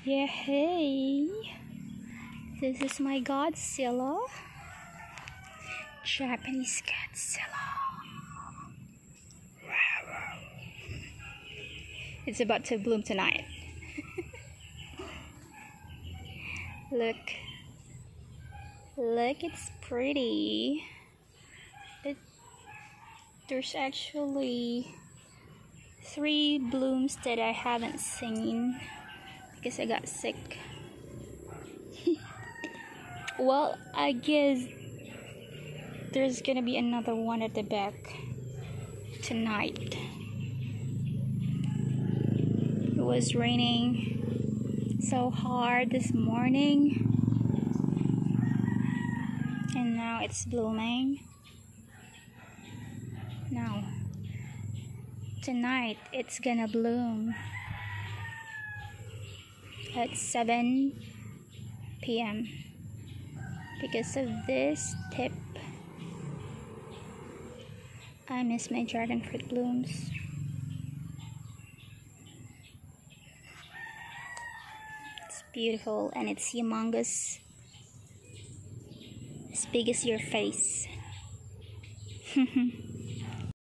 Yeah, hey, this is my Godzilla, Japanese Godzilla. It's about to bloom tonight. Look, it's pretty. There's actually 3 blooms that I haven't seen because I got sick. Well, I guess there's gonna be another one at the back tonight. It was raining so hard this morning, and now it's blooming. Now, tonight it's gonna bloom at 7 p.m. Because of this tip, I miss my dragon fruit blooms. It's beautiful and it's humongous, as big as your face.